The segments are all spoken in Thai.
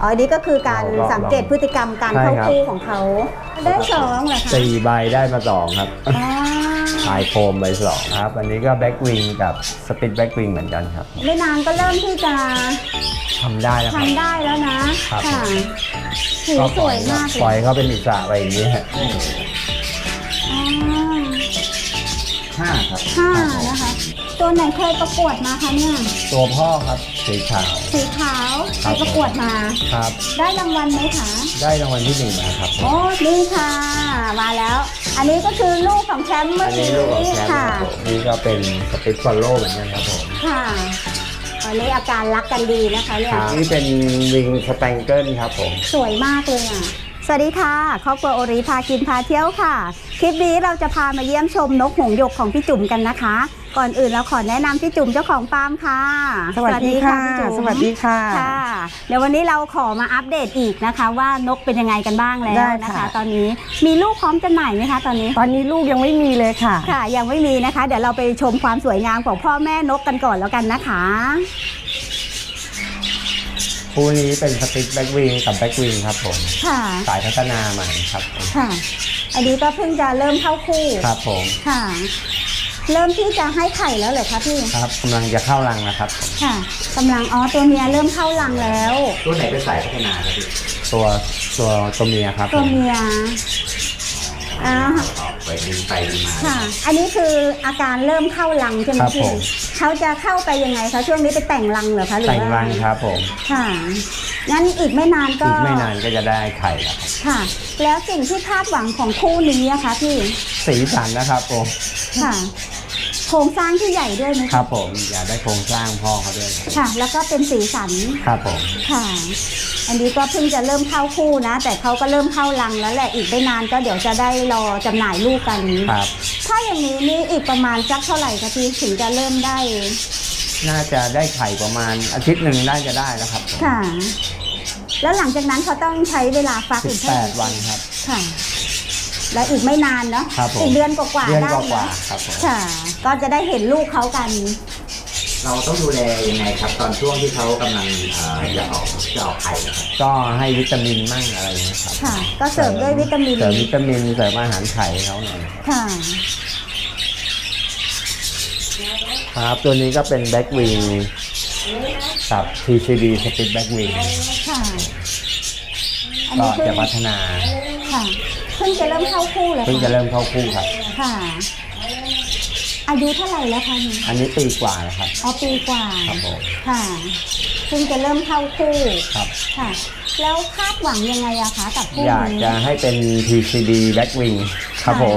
อ๋ออันนี้ก็คือการสังเกตพฤติกรรมการเข้าคู่ของเขาได้2เหรอคะ 4 ใบได้มา2ครับทายโคมใบ2ครับอันนี้ก็แบ็กวิงกับสปิดแบ็กวิงเหมือนกันครับไม่นานก็เริ่มที่จะทำได้แล้วนะครับค่ะสีสวยมากเลยปล่อยเขาเป็นอิสระไปอย่างนี้ฮะ5 ครับ 5นะคะตัวไหนเคยประกวดมาคะเนี่ยตัวพ่อครับสีขาวเคยประกวดมาครับได้รางวัลไหมคะได้รางวัลที่1มาครับโอ้นี่ค่ะมาแล้วอันนี้ก็คือลูกของแชมป์เมื่อกี้ค่ะนี่ก็เป็นสปิทฟอลโล่เหมือนกันครับผมค่ะอันนี้อาการรักกันดีนะคะเนี่ยนี่เป็นวิงสแปงเกิลครับผมสวยมากเลยอ่ะสวัสดีค่ะครอบครัวโอริพากินพาเที่ยวค่ะคลิปนี้เราจะพามาเยี่ยมชมนกหงส์หยกของพี่จุ๋มกันนะคะก่อนอื่นเราขอแนะนำพี่จุ๋มเจ้าของฟาร์มค่ะสวัสดีค่ะสวัสดีค่ะเดี๋ยววันนี้เราขอมาอัปเดตอีกนะคะว่านกเป็นยังไงกันบ้างแล้วนะคะตอนนี้มีลูกพร้อมจำหน่ายไหมคะตอนนี้ลูกยังไม่มีเลยค่ะยังไม่มีนะคะเดี๋ยวเราไปชมความสวยงามของพ่อแม่นกกันก่อนแล้วกันนะคะคู่นี้เป็นสปิทแบ็กวิงกับแบ็กวิงครับผมสายพัฒนาใหม่ครับค่ะอันนี้ก็เพิ่งจะเริ่มเข้าคู่ครับผมค่ะเริ่มที่จะให้ไข่แล้วเหรอคะพี่ครับกำลังจะเข้ารังนะครับค่ะกำลังตัวเมียเริ่มเข้ารังแล้วตัวไหนเป็นสายพัฒนาครับพี่ตัวเมียครับตัวเมียไปดึงไปดึงมาค่ะอันนี้คืออาการเริ่มเข้ารังใช่ไหมพี่เขาจะเข้าไปยังไงคะช่วงนี้ไปแต่งรังเหรอคะหรือว่าแต่งรังครับผมค่ะงั้นอีกไม่นานก็จะได้ไข่แล้วค่ะแล้วสิ่งที่คาดหวังของคู่นี้อะคะพี่สีสันนะครับผมค่ะโครงสร้างที่ใหญ่ด้วยไหมครับผมอยากได้โครงสร้างพ่อเขาด้วยค่ะแล้วก็เป็นสีสันครับผมค่ะอันนี้ก็เพิ่งจะเริ่มเข้าคู่นะแต่เขาก็เริ่มเข้ารังแล้วแหละอีกไม่นานก็เดี๋ยวจะได้รอจำหน่ายลูกกันครับถ้าอย่างนี้นี่อีกประมาณสักเท่าไหร่คะพี่ถึงจะเริ่มได้น่าจะได้ไข่ประมาณอาทิตย์หนึ่งน่าจะได้แล้วครับค่ะแล้วหลังจากนั้นเขาต้องใช้เวลาฟักอีก 18 วันครับค่ะและอีกไม่นานเนาะอีกเดือนกว่าได้ครับค่ะก็จะได้เห็นลูกเขากันเราต้องดูแลยังไงครับตอนช่วงที่เขากำลังจะออกไข่ก็ให้วิตามินมั่งอะไรนะครับค่ะก็เสริมด้วยวิตามินเสริมอาหารไข่เขาหน่อยค่ะครับตัวนี้ก็เป็นแบ็กวิงกับ TCD สปิทแบ็กวิงค่ะก็จะพัฒนาค่ะเพิ่งจะเริ่มเข้าคู่เลยครับค่ะอายุเท่าไหร่แล้วคะนี่อันนี้ปีกว่าแล้วครับปีกว่าครับผมค่ะเพิ่งจะเริ่มเข้าคู่ครับค่ะแล้วคาดหวังยังไงอะคะกับคู่นี้อยากจะให้เป็น TCD แบ็กวิงครับผม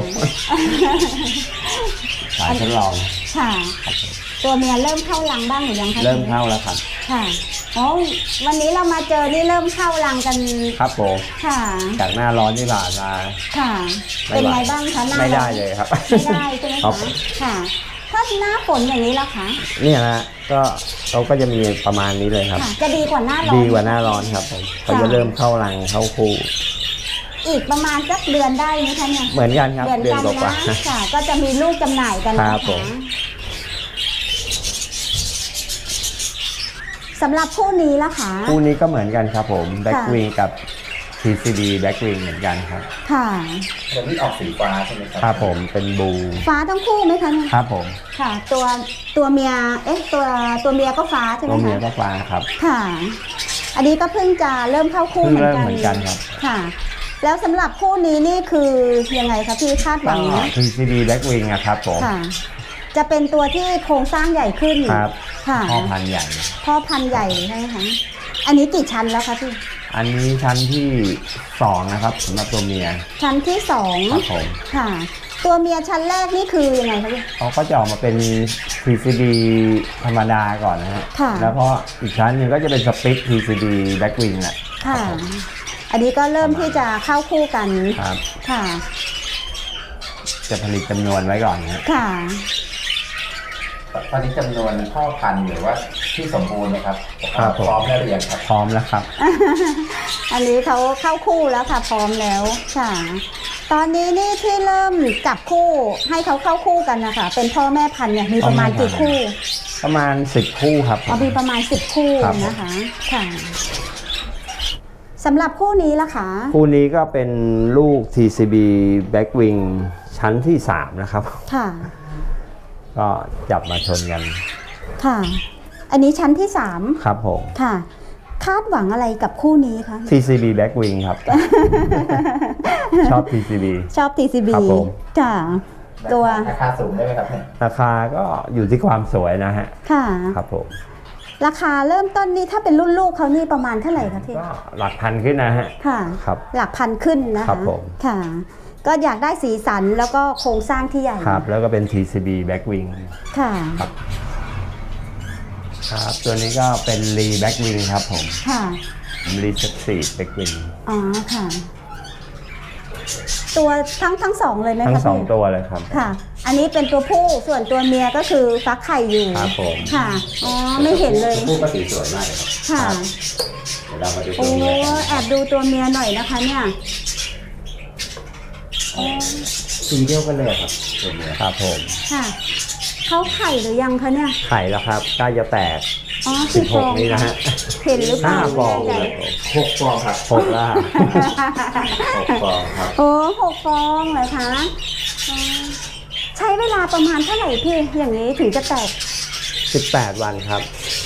สายทดลองค่ะตัวเมียเริ่มเข้ารังบ้างหรือยังคะเริ่มเข้าแล้วครับค่ะวันนี้เรามาเจอนี่เริ่มเข้ารังกันครับผมค่ะจากหน้าร้อนที่ผ่านมาค่ะเป็นไงบ้างคะหน้าไม่ได้เลยครับไม่ได้ใช่ไหมคะค่ะถ้าหน้าฝนอย่างนี้ล่ะคะนี่นะก็เขาก็จะมีประมาณนี้เลยครับจะดีกว่าหน้าร้อนครับผมเขาจะเริ่มเข้ารังเข้าคู่อีกประมาณสักเดือนได้ไหมคะเนี่ยเหมือนกันครับเดือนกว่าค่ะก็จะมีลูกจำหน่ายกันนะคะสำหรับคู่นี้ล่ะคะคู่นี้ก็เหมือนกันครับผมแบ็กวิงกับ TCD แบ็กวิงเหมือนกันครับค่ะตัวนี้ออกสีฟ้าใช่ไหมครับผมเป็นบูฟ้าทั้งคู่ไหมคะครับผมค่ะตัวเมียตัวเมียก็ฟ้าใช่ไหมคะตัวเมียก็ฟ้าครับค่ะอันนี้ก็เพิ่งจะเริ่มเข้าคู่เหมือนกันครับค่ะแล้วสำหรับคู่นี้นี่คือยังไงคะพี่คาดหวัง TCD แบ็กวิงครับผมจะเป็นตัวที่โครงสร้างใหญ่ขึ้นครับพ่อพันธุ์ใหญ่ใช่ไหมคะอันนี้กี่ชั้นแล้วคะพี่อันนี้ชั้นที่2นะครับสำหรับตัวเมียชั้นที่2 ครับผมค่ะตัวเมียชั้นแรกนี่คือยังไงคะพี่เขาก็จะออกมาเป็น TCD ธรรมดาก่อนนะฮะแล้วก็อีกชั้นหนึ่งก็จะเป็นสปิท TCD แบ็กวิงแหละค่ะอันนี้ก็เริ่มที่จะเข้าคู่กันครับค่ะจะผลิตจำนวนไว้ก่อนนะค่ะตอนนี้จำนวนพ่อพันธุ์หรือว่าที่สมบูรณ์นะครับพร้อมแล้วหรือยังครับพร้อมแล้วครับอันนี้เขาเข้าคู่แล้วค่ะพร้อมแล้วค่ะตอนนี้นี่ที่เริ่มจับคู่ให้เขาเข้าคู่กันนะคะเป็นพ่อแม่พันธุ์เนี่ยมีประมาณกี่คู่ประมาณ10 คู่ครับมีประมาณ10 คู่นะคะค่ะสำหรับคู่นี้ล่ะคะคู่นี้ก็เป็นลูก TCB Blackwing ชั้นที่ 3 นะครับค่ะก็จับมาชนกันค่ะ อันนี้ชั้นที่ครับผม 3 ค่ะ คาดหวังอะไรกับคู่นี้คะ TCB Blackwing ครับ ชอบ TCB ชอบ TCB ครับผมค่ะ ตัวราคาสูงได้ไหมครับเนี่ยราคาก็อยู่ที่ความสวยนะฮะค่ะครับผมราคาเริ่มต้นนี่ถ้าเป็นรุ่นลูกเขานี่ประมาณเท่าไหร่คะพี่ก็หลักพันขึ้นนะฮะค่ะครับหลักพันขึ้นนะคะครับผมค่ะ ก็อยากได้สีสันแล้วก็โครงสร้างที่ใหญ่ครับ แล้วก็เป็น TCB Blackwing ค่ะครับ ตัวนี้ก็เป็น Lee Blackwing ครับผมค่ะ Lee Succeed Blackwing อ๋อ ค่ะ ตัวทั้งสองเลยไหมคะทั้งพี่ 2 ตัวเลยครับค่ะ อันนี้เป็นตัวผู้ส่วนตัวเมียก็คือฟักไข่อยู่ครับผมค่ะ อ๋อ ไม่เห็นเลยคู่ก็สีสวยมากเลยครับค่ะเดี๋ยวเรามาดูตัโอ้วเมียกันแอบดูตัวเมียหน่อยนะคะเนี่ยสีเดียวกันเลยครับตัวเมียครับผมค่ะ เขาไข่หรือยังคะเนี่ยไข่แล้วครับใกล้จะแตกอ๋อกี่ฟอง 16นี่นะฮะเห็นหรือเปล่า 5 ฟองไม่เลแน่ยใจ 6 ฟองครับ 6แล้ว 6 ฟองครับโอ้6 ฟองเหรอคะอ๋อใช้เวลาประมาณเท่าไหร่พี่ อย่างนี้ถึงจะแตก 18 วันครับ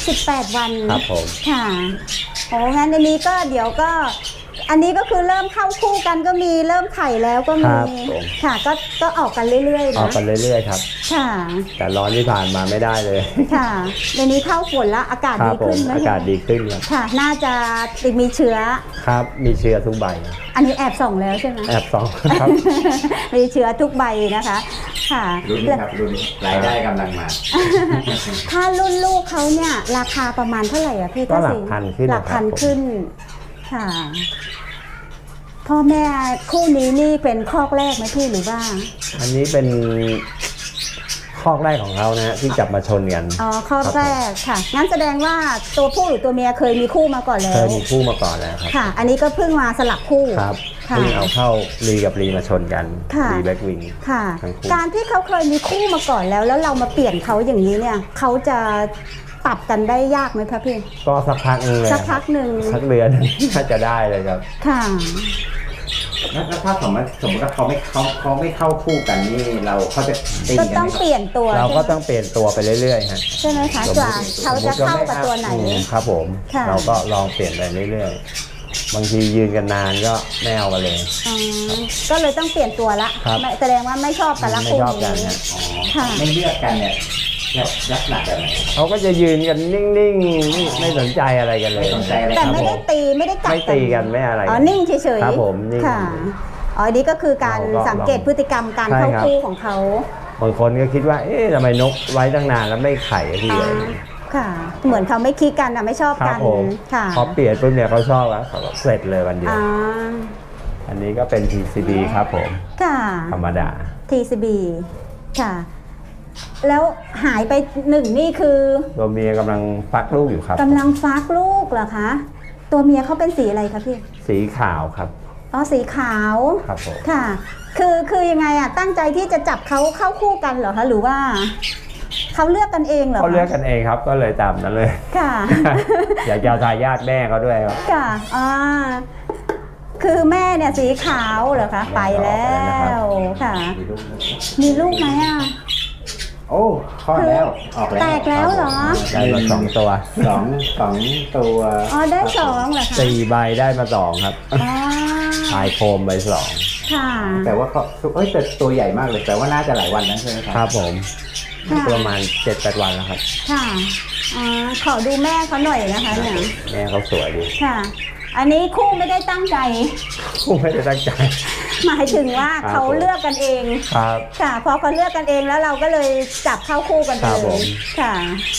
18 วันครับผมค่ะโอ้งั้นอันนี้ก็เดี๋ยวก็ อันนี้ก็คือเริ่มเข้าคู่กันก็มีเริ่มไข่แล้วก็คมีรับผมค่ะ ก็ออกกันเรื่อยๆออกนะกันเรื่อยๆครับค่ะแต่ร้อนที่ผ่านมาไม่ได้เลยค่ะเดี๋ยวนี้เข้าฝนแล้วอากาศครัดีผขึ้มนไหมอากาศดีขึ้นครับค่ะ น่าจะมีเชื้อครับ มีเชื้อทุกใบอันนี้แอบส่องแล้วใช่ไหมแอบส่องครับมีเชื้อทุกใบนะคะ ค่ะรุ่นนี้ครับรุ่นนี้รายได้กำลังมาถ้ารุ่นลูกเขาเนี่ยราคาประมาณเท่าไหร่อะพี่ก็หลักสิพันขึ้นหลักพันนะครับผมขึ้น ค่ะ พ่อแม่คู่นี้นี่เป็นคอกแรกไหมพี่หรือว่าอันนี้เป็นคอกแรกของเขานะฮะที่จับมาชนกันอ๋อคอกแรกค่ะ งั้นแสดงว่าตัวผู้หรือตัวเมียเคยมีคู่มาก่อนแล้เคว ยมีคู่มาก่อนแล้วครับค่ะ อันนี้ก็เพิ่งมาสลับคู่ครับค่ะเพิ่งเอาเข้ารีกับรีมาชนกันค่ะรีแบ็กวิงค่ะทั้งคู่การที่เขาเคยมีคู่มาก่อนแล้วเรามาเปลี่ยนเขาอย่างนี้เนี่ยเขาจะปรับกันได้ยากไหมคะพี่ก็สักพักนึงเลยสักพักหนึ่งสักเดือน น่าจะได้เลยครับค่ะแล้วถ้าสมมติว่าเขาไม่เข้าคู่กันนี่เขาจะตีก็กันต้อไหงมเปลี่ยนตัวเราก็ต้องเปลี่ยนตัวไปเรื่อยๆฮะใช่ไหมคะกว่าเขาจะเข้ากับตัวไหนครับผมค่ะเราก็ลองเปลี่ยนไปเรื่อยๆ บางทียืนกันนานก็ไม่เอากันเลยอ๋อก็เลยต้องเปลี่ยนตัวละครับแสดงว่าไม่ชอบกันละไม่คู่ชอบกันนี้ฮะอ๋อค่ะไม่เลือกกันเนี่ยลักษณะแบบไหนเขาก็จะยืนกันนิ่งๆไม่สนใจอะไรกันเลยไม่สนใจอะไรแต่ครับไม่ผได้ตีไม่ได้กัดไม่ตีกันไม่อะไรอ๋อนิ่งเฉยๆครับผมนิ่งค่ะอ๋ออันนี้ก็คือการเราก็สังเกตพฤติกรรมการใช่เข้าครับคู่ของเขาบางคนก็คิดว่า เอ๊ะทำไมนกไว้ตั้งนานแล้วไม่ไข่สักทีอ๋ออะไรอย่างเงี้ยค่ะ เหมือนเขาไม่คิดกันอะไม่ชอบครักับ นผมค่ะพอเปลี่ยนปุ๊บเนี่ยเขาชอบแล้วเขาก็เสร็จเลยวันเดียวอ๋ออันนี้ก็เป็น TCB ครับผมค่ะธรรมดา TCB ค่ะ แล้วหายไปหนึ่งนี่คือตัวเมียกำลังฟักลูกอยู่ครับกำลังฟักลูกเหรอคะ ตัวเมียเขาเป็นสีอะไรคะพี่สีขาวครับอ๋อสีขาวครับผมค่ะ คือยังไงอะตั้งใจที่จะจับเขาเข้าคู่กันเหรอคะหรือว่าเขาเลือกกันเองเหรอคะเขาเลือกกันเองครับ ก็เลยตามนั้นเลยค่ะอยากจะเอาทายาทแม่เขาด้วยครับค่ะอ่าคือแม่เนี่ยสีขาวเหรอคะไปแล้วค่ะ มีลูกไหมอ่ะโอ้คลอดแล้วออกแล้วแตกแล้วเหรอได้มา2 ตัวสองตัวอ๋อได้2เหรอคะ 4 ใบได้มา 2 ครับอ๋อทายโคมไปค่ะแต่ว่าเขาแต่ตัวใหญ่มากเลยแต่ว่าน่าจะหลายวันนั้นใช่ไหมค 2 รับครับผมค่ะประมาณ 7-8 วันแล้วครับค่ะอ๋อขอดูแม่เขาหน่อยนะคะเนี่ยแม่เขาสวยดีค่ะ อันนี้คู่ไม่ได้ตั้งใจไม่ได้ตั้งใจหมายถึงว่าครับเขาเลือกกันเองครับค่ะพอเขาเลือกกันเองแล้วเราก็เลยจับเข้าคู่กันไปครับเลผมยค่ะ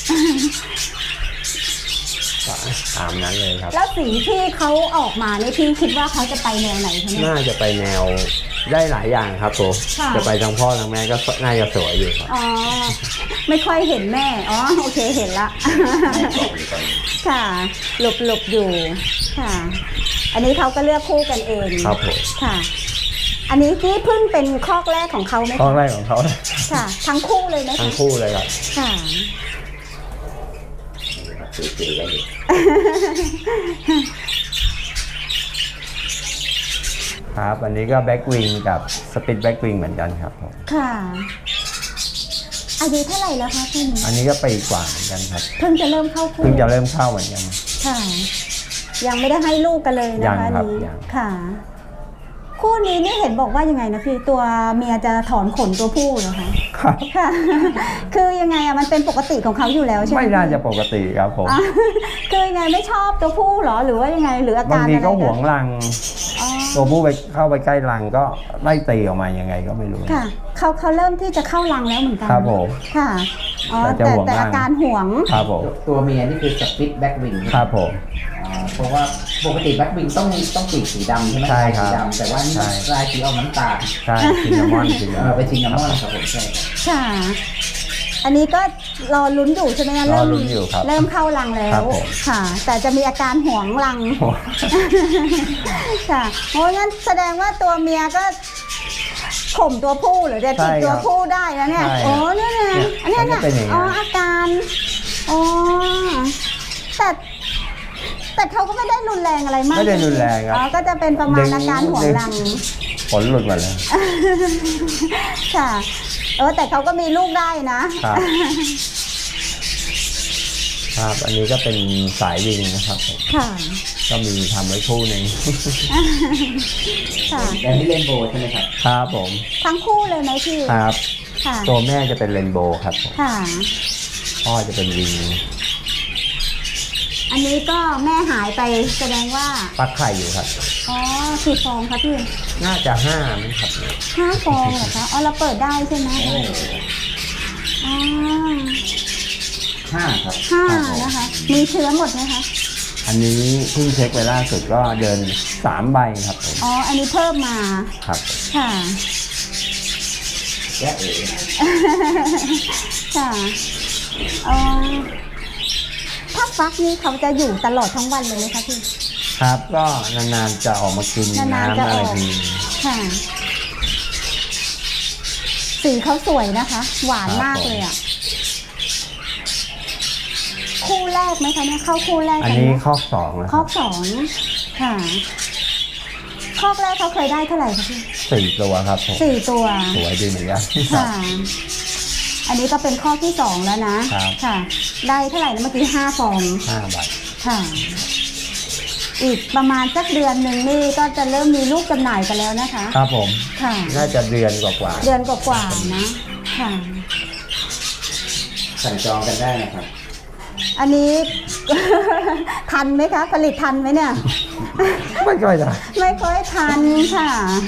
ตามนั้นเลยครับแล้วสีที่เขาออกมาเนี่ยพี่คิดว่าเขาจะไปแนวไหนคะเนี่ยน่าจะไปแนวได้หลายอย่างครับผมค่ะจะไปทั้งพ่อทั้งแม่ก็น่าจะสวยอยู่ครับอ๋อ ไม่ค่อยเห็นแม่ อ๋อ โอเค เห็นละ ค่ะ หลบอยู่ ค่ะ อันนี้เขาก็เลือกคู่กันเองครับผมค่ะ อันนี้ที่เพิ่งเป็นคอกแรกของเขาไหมข้อคะแรกของเขาค่ะ ทั้งคู่เลยไหมทั้คะงคู่เลยครับค่ะสีกันอยู่ครับอันนี้ก็แบ็กวิงกับสปิดแบ็กวิงเหมือนกันครับผมค่ะอายุเท่าไหร่แล้วคะคุณอันนี้ก็ปีกว่าเหมือนกันครับเพิ่งจะเริ่มเข้าคู่เพิ่งจะเริ่มเข้าเหมือนกันค่ะ ยังไม่ได้ให้ลูกกันเลยนะคะยังครับนี้ยังค่ะ คู่นี้นี่เห็นบอกว่ายังไงนะพี่ตัวเมียจะถอนขนตัวผู้เหรอคะครับค่ะ คือยังไงอะมันเป็นปกติของเขาอยู่แล้วใช่ไหมไม่น่าจะปกติครับผมอ่ะคือยังไงไม่ชอบตัวผู้เหรอหรือว่ายังไงหรืออาบางการทีอะไรก็หวงรังอ๋อตัวผู้ไปเข้าไปใกล้รังก็ไล่ตีออกมายังไงก็ไม่รู้ค่ะเขาเริ่มที่จะเข้ารังแล้วเหมือนกันครับผมค่ะอ๋อแต่จะห่วงแต่รัอาง การห่วงครับผมตัวเมียนี่คือสปิทแบ็กวิงครับผมเพราะว่าปกติแบ็กวิงต้องปีกสีดำใช่ไหมใช่ครับลายสีดำแต่ว่านี่ใช่ลายสีออกน้ำตาลใช่ซินนามอนซินนามอนเป็นซินนามอนครับผมใช่ค่ะ อันนี้ก็รอลุ้นอยู่ใช่ไหมคะรอลุ้นอยู่ครับเริ่มเข้ารังแล้ครัวบผมค่ะ แต่จะมีอาการห่วงรัง ค่ะโอ้งั้นแสดงว่าตัวเมียก็ข่มตัวผู้หรือจะจิกตัวผู้ได้แล้วเนี่ยใช่โอ้เนี่ยนะอันเนี้ยมันจะเป็นอย่างนั้นอ๋ออาการอ๋อแต่เขาก็ไม่ได้รุนแรงอะไรมากไม่ได้รุนแรงครับอ๋อก็จะเป็นประมาณอาการห่วงรังผลหลุดหมดเลยค่ะแต่เขาก็มีลูกได้นะครับ ครับอันนี้ก็เป็นสายวิงนะครับผมค่ะก็มีทำไว้คู่หนึ่งค่ะแต่นี่เรนโบว์ใช่ไหมครับครับผมทั้งคู่เลยไหมพี่ครับค่ะตัวแม่จะเป็นเรนโบว์ครับผมค่ะพ่อจะเป็นวิงอันนี้ก็แม่หายไปแสดงว่าฟักไข่อยู่ครับอ๋อกี่ฟองคะพี่น่าจะ5มั้งครับเนี่ย 5 ฟองเหรอคะ อ๋อเราเปิดได้ใช่ไหมโอ้อ๋อ 5 ครับ 5นะคะ มีเชื้อหมดไหมคะอันนี้เพิ่งเช็คไปล่าสุดก็เดิน3 ใบครับผมอ๋อ อันนี้เพิ่มมาครับค่ะแย่เอ๋ค่ะอ๋อถ้าฟักนี่เขาจะอยู่ตลอดทั้งวันเลยไหมคะพี่ครับก็นานๆจะออกมากินนานๆน้ำจะอะอไรอกทีค่ะ สีเขาสวยนะคะ หวานมากเลยอ่ะ คู่แรกไหมคะเนี่ยเข้าคู่แรกอันกันี้ไหมคอก2นะคคอรับก2ค่ะ คอกแรกเขาเคยได้เท่าไหร่คะพี่ 4 ตัวครับผม 4 ตัวสวยดีเหมือนกันค่ะ อันนี้ก็เป็นข้อที่2แล้วนะครับ ค่ะ ได้เท่าไหร่นะเมื่อกี้5 ฟอง 5 ใบค่ะ อีกประมาณสักเดือนหนึ่งนี่ก็จะเริ่มมีลูกจำหน่ายกันแล้วนะคะครับผมค่ะน่าจะเดือนกว่าเดือนกว่าๆนะ ค่ะสั่งจองกันได้นะครับอันนี้ ทันไหมคะ ผลิตทันไหมเนี่ยๆไม่ค่อยได้ไม่ค่อยทันค่ะ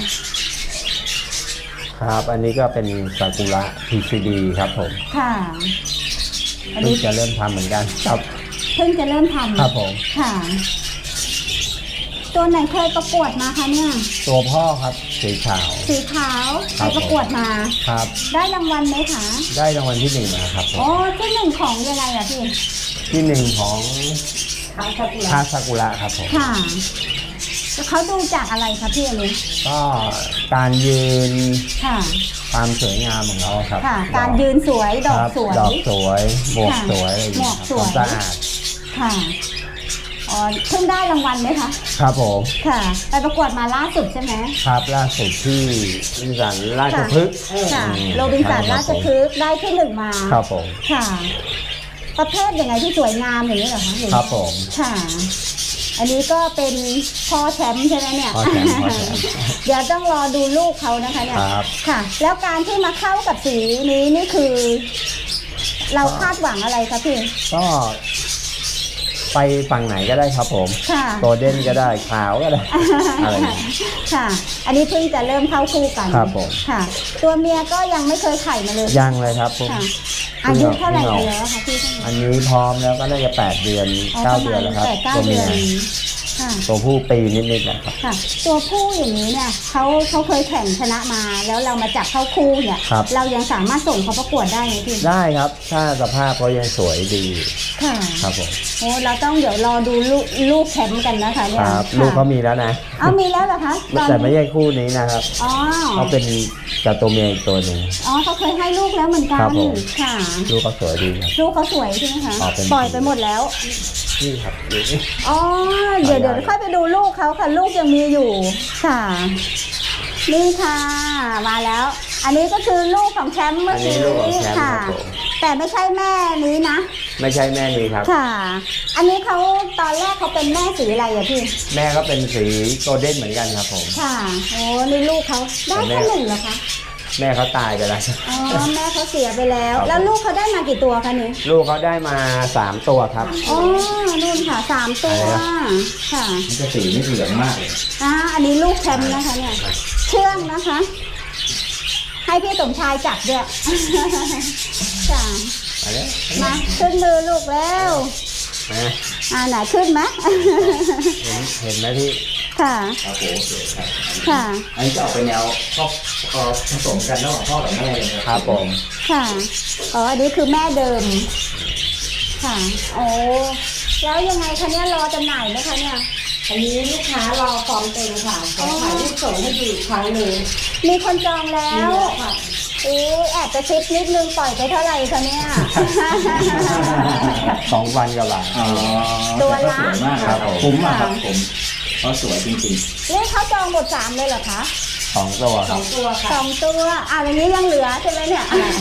ครับ อันนี้ก็เป็นซากุระ PCD ครับผมค่ะ อันเพิ่นี้งจะเริ่มทำเหมือนกันครับเพิ่งจะเริ่มทำครับผมค่ะ ตัวไหนเคยประกวดมาคะเนี่ยตัวพ่อครับสีขาวสีขาวคไปรับประกวดมาครับได้รางวัลไหมคะได้รางวัลที่1มาครับผมโอ้ที่หนึ่งของยังไงอะพี่ที่1ของคาซากุระครับผมค่ะแล้วเขาดูจากอะไรคะพี่อันนี้ก็การยืนค่ะความสวยงามของเขาครับค่ะ การยืนสวย ดอกครับสวยดอกสวยหมวกค่ะสวยอะไรอย่างหมเงี้วย กครับสวยความสะอาดค่ะ อ๋อ เพิ่งได้รางวัลไหมคะครับผมค่ะ ไปประกวดมาล่าสุดใช่ไหมครับล่าสุดที่นิสสันราชพฤกษ์ค่ะอืมโรบินสันราชพฤกษ์ได้ที่หนึ่งมาครับผมค่ะ ประเภทยังไงที่สวยงามอย่างนี้เหรอคะหอครับผมค่ะ อันนี้ก็เป็นพ่อแชมป์ใช่ไหมเนี่ยพ่อแชมป์พ่อแชมป์เดี๋ยวต้องรอดูลูกเขานะคะเนี่ยครับค่ะ แล้วการที่มาเข้ากับสีนี้นี่คือ เราคาดหวังอะไรคะพี่ก็ไปฝั่งไหนก็ได้ครับผมค่ะโกลเด้นก็ได้ขาวก็ได้ อะไรอย่างเงี้ยค่ะ อันนี้เพิ่งจะเริ่มเข้าคู่กันครับผมค่ะ ตัวเมียก็ยังไม่เคยไข่มาเลยยังเลยครับผมค่ะ อายุเท่าไหร่แล้วคะพี่อันนี้พร้อมแล้วก็น่าจะ8 เดือน 9 เดือนแล้วครับ 8-9 ตัวเดืเมีอย นค่ะตัวผู้ปีนิดๆนะครับค่ะ ตัวผู้อย่างนี้เนี่ยเขาเคยแข่งชนะมา แล้วเรามาจับเข้าคู่เนี่ยครับเรายังสามารถส่งเขาประกวดได้ไหมพี่ได้ครับ ถ้าสภาพเขายังสวยดีค่ะครับผมโอ้เราต้องเดี๋ยวรอดูลูกแชมป์กันนะคะเนี่คยรับค่ะลูกเขามีแล้วนะเอามีแล้วเหรอคะตอนแต่ไม่นี้ใช่คู่นี้นะครับอ๋อเขาเป็นกับตัวเมียอีกตัวหนึ่งอ๋อเขาเคยให้ลูกแล้วเหมือนกัครันบผมค่ะลูกเขาสวยดีครับลูกเขาสวยใช่ไหมคะอ๋อเป็นปล่อยไปหมดแล้วนี่ครับอยู่นี่อ๋อเดี๋ยวค่อยไปดูลูกเขาค่ะลูกยังมีอยู่ค่ะ นี่ค่ะมาแล้ว อันนี้ก็คือลูกของแชมป์เมื่อัอนนี้กี้ลูกของแชมป์ค่ะครับผมแต่ไม่ใช่แม่นี้นะไม่ใช่แม่นี้ครับค่ะ อันนี้เขาตอนแรกเขาเป็นแม่สีอะไรอะพี่แม่ก็เป็นสีโกลเด้นเหมือนกันครับผมค่ะโอ้นี่ลูกเขาได้แค่หนึ่งเหรอคะแม่เขาตายไปแล้วอ๋อแม่เขาเสียไปแล้วครับแล้วลูกเขาได้มากี่ตัวคะนี่ลูกเขาได้มา3ตัวครับอ๋อนู่นค่ะ3 ตัวอะไรนะค่ะมันจะสีนี่เหลืองมากเลยอันนี้ลูกแชมป์นะคะเนี่ยเชื่องนะคะ ให้พี่สมชายจับด้วย จ้ะมาเลยมาขึ้นมือลูกแล้วมาไหนขึ้นไหมเห็นไหมพี่ค่ะครับผมโอเคครับค่ะอันนี้จะออกเป็นแนวครอบผสมกันระหว่างพ่อกับแม่เลยนะครับผมค่ะอ๋ออันนี้คือแม่เดิม ค่ะโอ้แล้วยังไงคะเนี่ยรอจำหน่ายไหมคะเนี่ยอันนี้ลูกค้ารอฟอร์มเต็มค่ะเดี๋ยวถ่ายรูปส่งให้ดูอีกครั้งหนึ่งมีคนจองแล้วค่ะแอบจะซิปนิดนึงปล่อยไปเท่าไหร่คะเนี่ย 2 วันกับบาทอ๋อตัวละสวยมากครับคุ้มมากครับผมเพราะสวยจริงนี่เขาจองหมด3เลยเหรอคะ 2 ตัวครับ 2 ตัวค่ะ 2 ตัวอย่างนี้ยังเหลือใช่ไหมเนี่ย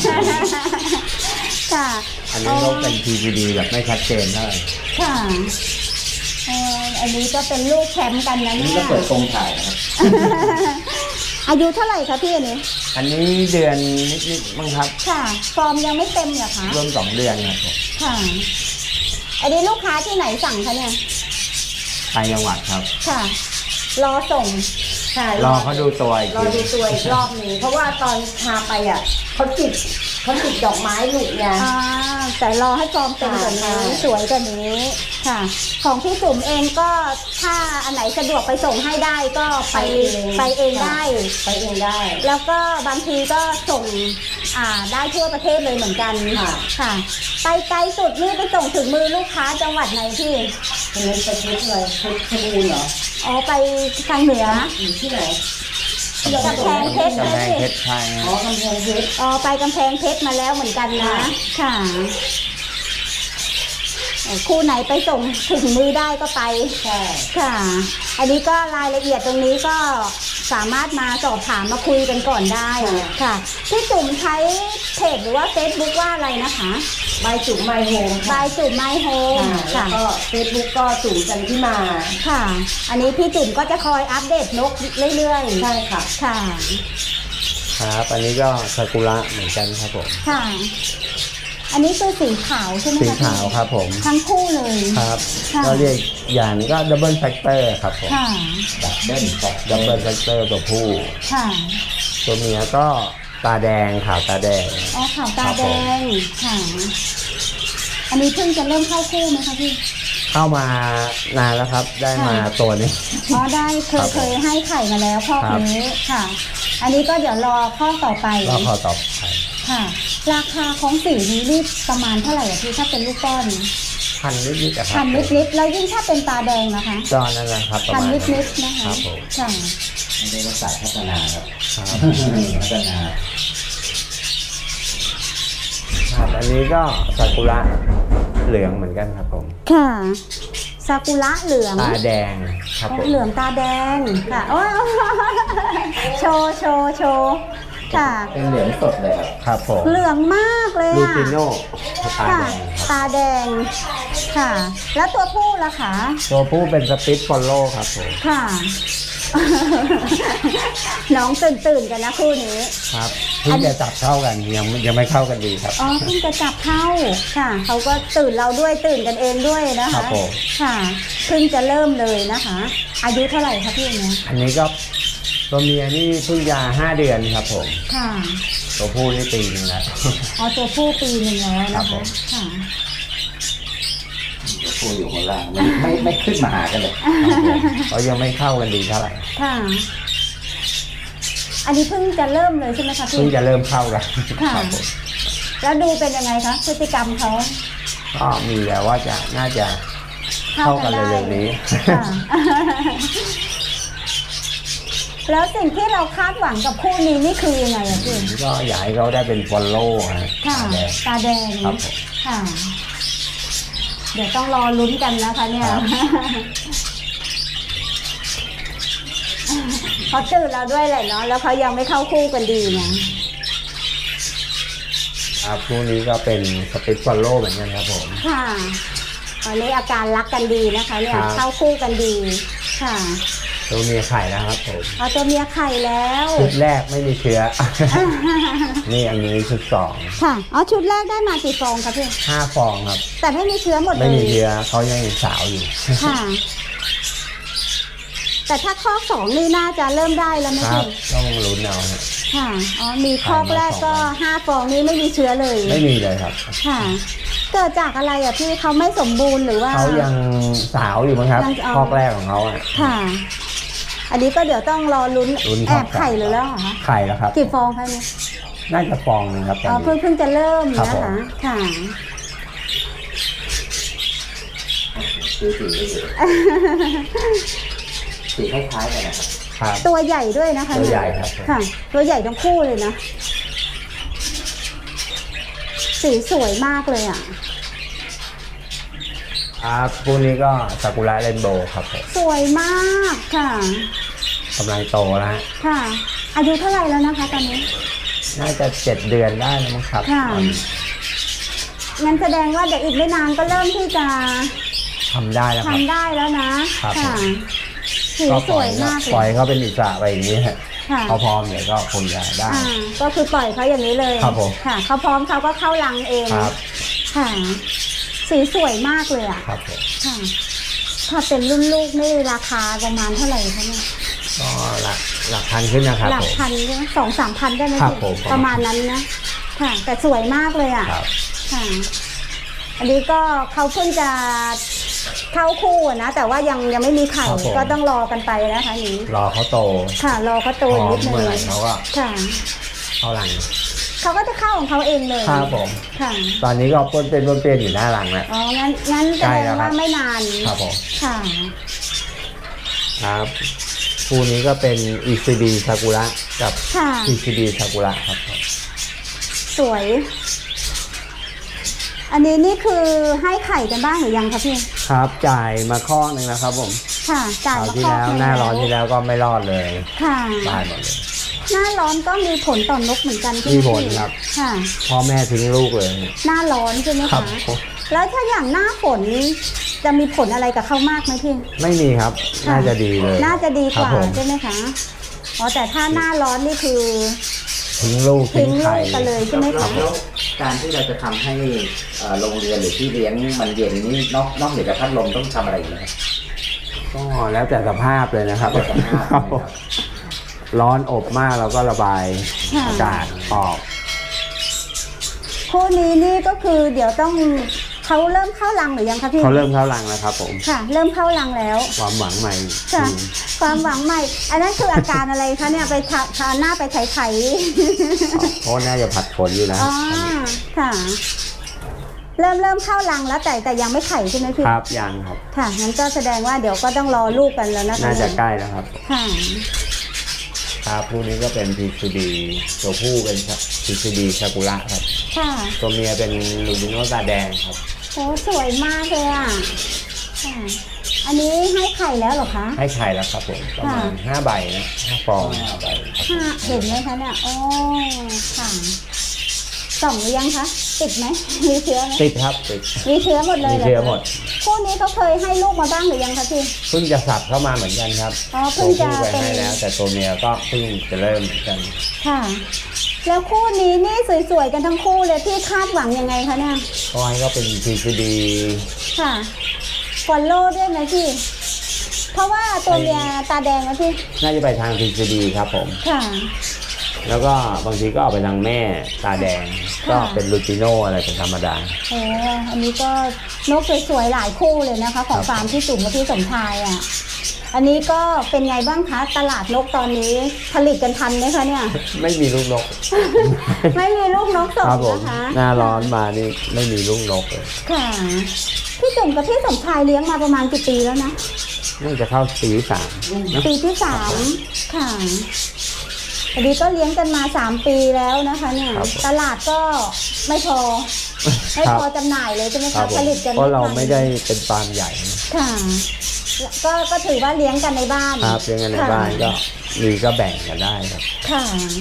ค่ะอันนี้ลูกเป็น TGD แบบไม่ชัดเจนเท่าไหร่ค่ะอันนี้ก็เป็นลูกแชมป์กันนะๆนี่เนี่ก็ยเปิดกรงถ่ายนะครับอายุเท่าไหร่คะพี่อันนี้อันนี้เดือนนิดๆมั้งครับค่ะ ฟอร์มยังไม่เต็มเหรอคะร่วม2 เดือนครับผมค่ะ อันนี้ลูกค้าที่ไหนสั่งคะเนี่ยไปจังหวัดครับค่ะ รอส่งค่ะรอเขาดูตัวอีกรอทีดูตัวอีกรอบหนึ่งเพราะว่าตอนพาไปเขาติดดอกไม้หลุดไงแต่รอให้ฟอร์มเต็มกว่านี้ค่ะสวยกว่านี้ค่ะ ของพี่จุ๋มเองก็ถ้าอันไหนสะดวกไปส่งให้ได้ก็ไปเองได้ไปเองได้แล้วก็บางทีก็ส่งได้ทั่วประเทศเลยเหมือนกันค่ะค่ะ ไปไกลสุดนี่ไปส่งถึงมือลูกค้าจังหวัดไหนพี่คนนั้นไปเพชรเลยเพชรบูรณ์เหรออ๋อไปทางเหนืออยู่ที่ไหนกำแพงเพชรกำแพงนะเพพี่ชรใช่ไหมอ๋อกำแพงเพชรอ๋อไปกำแพงเพชรมาแล้วเหมือนกันนะ ค่ะคู่ไหนไปส่งถึงมือได้ก็ไปใช่ค่ะ อันนี้ก็รายละเอียดตรงนี้ก็สามารถมาสอบถามมาคุยกันก่อนได้ค่ะพี่จุ๋มใช้เพจหรือว่า Facebook ว่าอะไรนะคะใบจุ๋มไมโฮมบายจุ๋มไมโฮมค่ะแล้วค่ะก็เฟซบุ๊กก็จุ๋มจันทิมาค่ะ อันนี้พี่จุ๋มก็จะคอยอัปเดตนกเรื่อยๆใช่ค่ะค่ะครับอันนี้ก็ซากุระเหมือนกันครับผมค่ะ อันนี้คือสีขาวใช่ไหมสีคะขาวครับผมทั้งคู่เลยครับค่ะก็เรียกอย่างก็ดับเบิลแฟกเตอร์ครับผมค่ะดับเบิ้ลครับดับเบิลแฟกเตอร์ตัวผู้ค่ะตัวเมียก็ตาแดงขาวตาแดงอ๋อขาวตาแดง ค่ะ อันนี้เพิ่งจะเริ่มเข้าคู่ไหมคะพี่เข้ามานานแล้วครับ ได้มาค่ะตัวนี้อ๋อได้เคครัยบผมเคยให้ไข่มาแล้วข้อครับนี้ค่ะ อันนี้ก็เดี๋ยวรอข้อต่อไปก็ขอตอบไปค่ะ ราคาของสีนี้รีบประมาณเท่าไหร่อะพี่ถ้าเป็นลูกก้อนพันนิดๆอะครับพันนิดๆแล้วยิ่งถ้าเป็นตาแดงนะคะก็นั่นแหละครับประพันมาณนิดๆนะคะครับผมค่ะไม่ได้ว่าสายพัฒนาครับครับพัฒนาครับอันนี้ก็ซากุระเหลืองเหมือนกันครับผมค่ะซากุระเหลืองตาแดงครับผมเหลืองตาแดงค่ะโอ้ยโชว์โชว์โชว์ค่ะเป็นเหลืองสดเลยครับครับผมเหลืองมากเลยลูอะติโน่ตาค่ะแดงครับตาแดงค่ะ แล้วตัวผู้ล่ะคะตัวผู้เป็นสปิทฟอลโล่ครับผมค่ะ น้องตื่นกันนะคู่นี้ครับเพิ่งจะจับเข้ากันยังไม่เข้ากันดีครับอ๋อเพิ่งจะจับเข้าค่ะเขาก็ตื่นเราด้วยตื่นกันเองด้วยนะครัคะบผมค่ะเพิ่งจะเริ่มเลยนะคะ อายุเท่าไหร่คะพี่เนี่ยอันนี้ก็ตัวเมียนี่เพิ่งจะ5 เดือนครับผมค่ะตัวผู้นี่ปีนึงแล้วอ๋อตัวผู้ปีหนึ่งแล้วครันะบผคะมค่ะคู่อยู่ข้างล่างไม่ขึ้นมาหากันเลยเขายังไม่เข้ากันดีเท่าไหร่ค่ะ อันนี้เพิ่งจะเริ่มเลยใช่ไหมคะพี่เพิ่งจะเริ่มเข้ากันค่ะครับผมแล้วดูเป็นยังไงคะพฤติกรรมเขาก็มีแล้วว่าน่าจะเข้ากันได้เร็วๆนี้ค่ะ แล้วสิ่งที่เราคาดหวังกับคู่นี้นี่คือยังไงอะพี่ก็อยากให้เขาได้เป็นฟอลโล่ฮะค่ะตาแดงตาแดงครับผมค่ะเดี๋ยวต้องรอลุ้นกันนะคะเนี่ยครับเขาตื่นเราด้วยแหละเนาะแล้วเขายังไม่เข้าคู่กันดีไงพวกนี้ก็เป็นสปิตฟอลโล่เหมือนกันครับผมค่ะตอนนี้อาการรักกันดีนะคะเนี่ยครับเข้าคู่กันดีค่ะตัวเมียไข่นะครับผมเอาตัวเมียไข่แล้วชุดแรกไม่มีเชื้อ นี่อันนี้ชุดสองค่ะอ๋อชุดแรกได้มากี่ฟองคะพี่ 5 ฟองครับแต่ไม่มีเชื้อหมดเลยไม่มีเชื้อเขายังสาวอยู่ค่ะ แต่ถ้าข้อสองนี่น่าจะเริ่มได้แล้วไหมครับพี่ต้องลุ้นเอาครับค่ะอ๋อมีข้อแรกก็5 ฟองนี้ไม่มีเชื้อเลยไม่มีเลยครับค่ะ เกิดจากอะไรอ่ะพี่เขาไม่สมบูรณ์หรือว่าเขายังสาวอยู่มั้งครับยังเอาข้อแรกของเขาอ่ะค่ะ อันนี้ก็เดี๋ยวต้องรอลุ้นลุ้นแอบข้อไข่เลยแล้วเหรอคะไข่แล้วครับกี่ฟองคะเนี่ยน่าจะฟองหนึงครับตอนอ๋อนี้เพิ่งจะเริ่มครับนะผมคะค่ะสีสีคล้ายๆกันนะครับครับตัวใหญ่ด้วยนะคะตัวเนี่ยใหญ่ครับผมค่ะ ตัวใหญ่ทั้งคู่เลยนะ สีสวยมากเลยอ่ะพวกนี้ก็ซากุระเรนโบว์ครับผมสวยมากค่ะกำลังโตแล้วฮะค่ะ อายุเท่าไหร่แล้วนะคะตอนนี้น่าจะ7 เดือนได้แล้วมั้งครับค่ะ งั้นแสดงว่าเดี๋ยวอีกไม่นานก็เริ่มที่จะทำได้แล้วครับทำได้แล้วนะครับ ค่ะ สีก็สวยมากปล่อยเลยเขาเป็นอิสระไปอย่างนี้ฮะค่ะเขาพร้อมเดี๋ยวก็คงจะได้ก็คือปล่อยเขาอย่างนี้เลยครับผมค่ะเขาพร้อมเขาก็เข้ารังเองครับค่ะ สีสวยมากเลยอ่ะครับผมค่ะ ถ้าเป็นรุ่นลูกนี่ราคาประมาณเท่าไหร่คะเนี่ยก็หลักพันขึ้นนะครับหลักผมพันใช่ไหม2-3 พันได้ไหมครับพี่ผมประมาณนั้นนะ ค่ะ แต่สวยมากเลยอ่ะครับค่ะ อันนี้ก็เขาเพิ่งจะเข้าคู่อะนะ แต่ว่ายังไม่มีไข่ครับผมก็ต้องรอกันไปนะคะนี้รอเขาโตค่ะ รอเขาโตพร้อนิมดนึงเมื่อไหร่เขาก็ค่ะเข้าหลังเขาก็จะเข้าของเขาเองเลยครับผมค่ะตอนนี้ก็ป้วนเปลี่ยนอยู่หน้าหลังแล้วอ๋อ งั้นแสใกล้ดแล้งวครับว่าไม่นานครับผมค่ะครับคู่นี้ก็เป็น ECB ซากุระกับค่ะ TCB ซากุระครับผมสวย อันนี้นี่คือให้ไข่กันบ้างหรือยังคะพี่ครับจ่ายมาข้อหนึ่งแล้วครับผมค่ะ จ่ายคราวมาที่ครอบแล้วงหน้าร้อนที่แล้วก็ไม่รอดเลยค่ะตายหมดเลยหน้าร้อนก็มีผลต่อนกเหมือนกันใช่ไหมีมผลพี่ครับค่ะพ่อแม่ทิ้งลูกเลยหน้าร้อนใช่ไหมครัคะบผมแล้วถ้าอย่างหน้าฝนจะมีผลอะไรกับเขามากไหมพี่ไม่มีครับค่ะน่าจะดีเลยน่าจะดีกว่าครับผมใช่ไหมคะ อ๋อแต่ถ้าหน้าร้อนนี่คือทิ้งลูกทิ้ทิ้งงลูไข่กกันเลยใช่ไหมคะแล้วการที่เราจะทำให้โรงเรือนหรือที่เลี้ยงมันเย็นนี่นอกเหนือจากพัดลมต้องทำอะไรอีกไหมครับก็แล้วแต่สภาพเลยนะครับแล้วแต่สภาพครับผมร้อนอบมากเราก็ระบายค่ะอากาศออกคู่นี้นี่ก็คือเดี๋ยวต้องเขาเริ่มเข้ารังหรือยังคะพี่เขาเริ่มเข้ารังแล้วครับผมค่ะ เริ่มเข้ารังแล้วความหวังใหม่ค่ะ ความหวังใหม่ อันนั้นคืออาการอะไรคะเนี่ยไปทาหน้าไปไถเพราะน่าจะผัดผลอยู่นะอ๋อค่ะ เริ่มเข้ารังแล้วแต่ยังไม่ไข่ใช่ไหมพี่ครับยังครับค่ะงั้นก็แสดงว่าเดี๋ยวก็ต้องรอลูกกันแล้วนะคะน่าจะใกล้แล้วครับค่ะครับคู่นี้ก็เป็น TCB ตัวผู้เป็น TCB ซากุระครับค่ะตัวเมียเป็นลูบิโนตาแดงครับโอ้สวยมากเลยอ่ะค่ะ อันนี้ให้ไข่แล้วเหรอคะให้ไข่แล้วครับผมประมาณค่ะ 5 ใบนะ5 ฟอง 5 ใบค่ะเห็นไหมคะเนี่ยโอ้ค่ะส่องหรือยังคะติดไหมมีเชื้อไหมติดครับติดมีเชื้อหมดเลยมีรเชื้อหมดคู่นี้เขาเคยให้ลูกมาบ้างหรือยังคะพี่เพิ่งจะสับเข้ามาเหมือนกันครับอ๋อเพิ่ตัวงจะผู้ไปเป็นให้แล้ว แต่ตัวเมียก็เพิ่งจะเริ่มเหมือนกันค่ะ แล้วคู่นี้นี่สวยๆกันทั้งคู่เลยพี่คาดหวังยังไงคะเนี่ยก็ให้ก็เป็น TCB ค่ะฟอลโล่ด้วยไหมพี่ เพราะว่าตัวเมียตาแดงนะพี่น่าจะไปทาง TCB ครับผมค่ะแล้วก็บางทีก็ออกไปทางแม่ตาแดงค่ะก็เป็นลูติโนอะไรเป็นธรรมดาโอ้อันนี้ก็นกสวยๆหลายคู่เลยนะคะ ของฟาร์มพี่จุ๋มกับพี่สมชายอ่ะ อันนี้ก็เป็นไงบ้างคะตลาดนกตอนนี้ผลิตกันทันไหมคะเนี่ยไม่มีลูกนกไม่มีลูกนกส่งครับผมนะคะหน้าร้อนมานี่ไม่มีลูกนกเลยค่ะ พี่จุ๋มกับพี่สมชายเลี้ยงมาประมาณกี่ปีแล้วนะน่าจะเข้าปีที่3นะปีที่3ค่ะ อันนี้ก็เลี้ยงกันมา3 ปีแล้วนะคะ เนี่ย ตลาดก็ไม่พอไม่ครับพอจำหน่ายเลยใช่ไหมครัคะบผมผลิตกันเพราะเราทันไม่ได้เป็นฟาร์มใหญ่นะค่ะก็ถือว่าเลี้ยงกันในบ้านครับเลี้ยงกันในค่ะบ้านก็มีก็แบ่งกันได้ครับค่ะ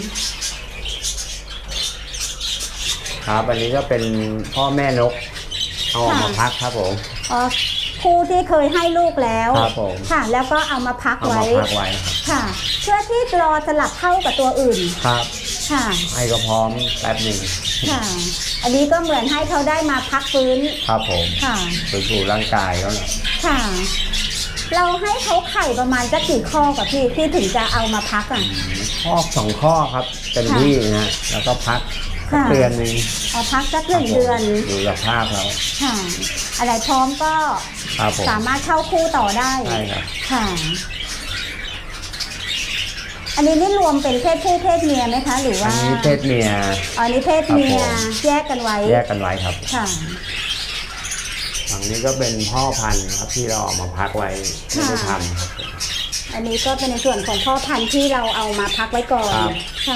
ครับอันนี้ก็เป็นพ่อแม่นกเอาออกมาพักครับผมอ๋อคู่ที่เคยให้ลูกแล้วครับผมค่ะ แล้วก็เอามาพักเอาไว้มาพักไว้ครับค่ะเพื่อที่รอสลับเข้ากับตัวอื่นครับค่ะให้ก็พร้อมแป๊บหนึ่งค่ะ อันนี้ก็เหมือนให้เขาได้มาพักฟื้นครับผมค่ะสู่ร่างกายเขาหน่อยค่ะ เราให้เขาไข่ประมาณสักกี่ข้อกับพี่ถึงจะเอามาพักอ่ะข้อ2 ข้อครับเต็มที่นะแล้วก็พักค่ะเดือนหนึงเอาพักสัก1 เดือนดูสภาพเราค่ะ อะไรพร้อมก็ครับผมสามารถเข้าคู่ต่อได้ใช่ครับค่ะ อันนี้นี่รวมเป็นเพศผู้เพศเมียไหมคะ หรืออัว่านนี้เพศเมียอันนี้เพศเมียครับผมแยกกันไว้แยกกันไว้ครับค่ะฝั่งนี้ก็เป็นพ่อพันธุ์ครับที่เราเอามาพักไว้ไม่ได้ทำครับผมอันนี้ก็เป็นในส่วนของพ่อพันธุ์ที่เราเอามาพักไว้ก่อนครับค่ะ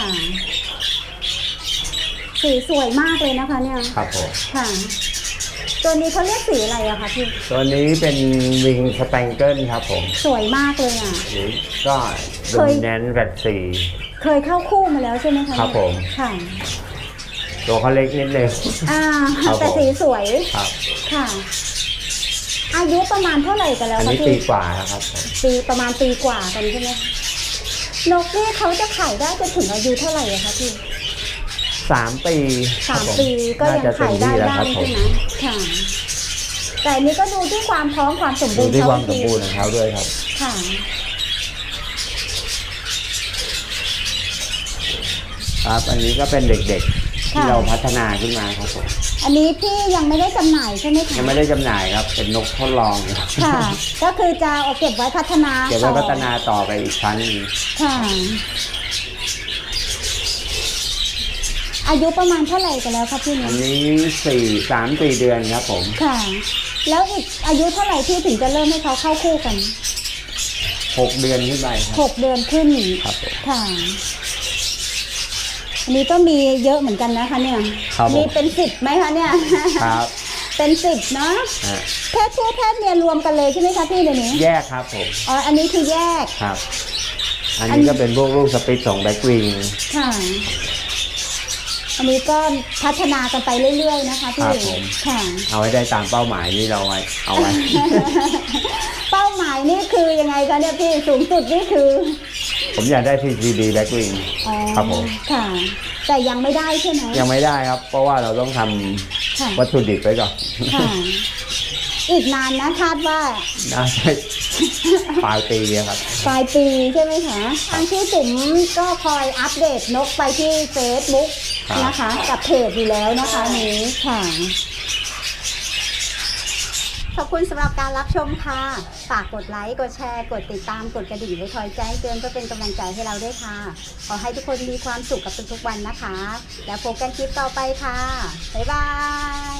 สีสวยมากเลยนะคะเนี่ยครับผมค่ะ ตัวนี้เขาเรียกสีอะไรอะคะพี่ตัวนี้เป็นวิงสแปงเกิลครับผมสวยมากเลยอะอันนี้ก็โดเคยมิแนนต์แบบสีเคยเข้าคู่มาแล้วใช่ไหมคะครับผมค่ะตัวเขาเล็กนิดนึงอ่าครับผมแต่สีสวยครับค่ะ อายุประมาณเท่าไหร่กันแล้วอันคะนี้ปีพี่กว่าแล้วครับผมประมาณปีกว่ากันใช่ไหมนกนี่เขาจะขายได้จนถึงอายุเท่าไหร่อะคะพี่ 3 ปีครับผม 3 ปีก็ยังน่จะขายได้เต็มที่แล้วบ้าครังบผใช่มไหมค่ะ แต่อันนี้ก็ดูที่ความพร้อมความสมบูดูรณ์ที่เขาความสมบูรณ์ของเขาด้วยครับค่ะครับ อันนี้ก็เป็นเด็กๆที่ค่ะเราพัฒนาขึ้นมาครับผมอันนี้พี่ยังไม่ได้จำหน่ายใช่ไหมคะยังไม่ได้จำหน่ายครับ เป็นนกทดลองครับค่ะ ก็คือจะเอาเก็บไว้พัฒนาเก็บไว้ต่อพัฒนาต่อไปอีกชั้นหนึงค่ะ อายุประมาณเท่าไหร่กันแล้วคะพี่อัเนี่นยนี้3-4 เดือนครับผมค่ะ แล้วอีกอายุเท่าไหร่ที่ถึงจะเริ่มให้เขาเข้าคู่กัน 6 เดือนขึ้นไปครับ 6 เดือนขึ้นครับผมค่ะ อันนี้ก็มีเยอะเหมือนกันนะคะเนี่ยครับผมมีเป็น10ไหมคะเนี่ยครับเป็น10เนาะฮะเพศผู้เพศเมียรวมกันเลยใช่ไหมคะพี่เดี๋ยวนี้แยกครับผมอ๋อ อันนี้คือแยกครับ อันนี้ก็เป็นพวกลูกสปิตของแบ็กวิงค่ะ อันนี้ก็พัฒนากันไปเรื่อยๆนะคะพี่ครับผมค่ะเอาไว้ได้ตามเป้าหมายที่เราเอาไว้เป้าหมายนี่คือยังไงคะเนี่ยพี่สูงสุดนี่คือผมอยากได้ PCD แบ็กวิงอ๋อครับผมค่ะ แต่ยังไม่ได้ใช่ไหมยังไม่ได้ครับ เพราะว่าเราต้องทค่ะำวัตถุดิบไว้ก่อนค่ะ อีกนานนะคาดว่าน่าจะปลายปีอะครับปลายปีใช่ไหมคะทางที่จุ๋มก็คอยอัปเดตนกไปที่ Facebook ครับนะคะ กับเพจอยู่แล้วนะคะนี้ค่ะ ขอบคุณสำหรับการรับชมค่ะ ฝากกดไลค์ กดแชร์ กดติดตาม กดกระดิ่งไว้คอยแจ้งเตือนเพื่อเป็นกำลังใจให้เราด้วยค่ะ ขอให้ทุกคนมีความสุขกับทุกๆวันนะคะ แล้วพบกันคลิปต่อไปค่ะ บ๊ายบาย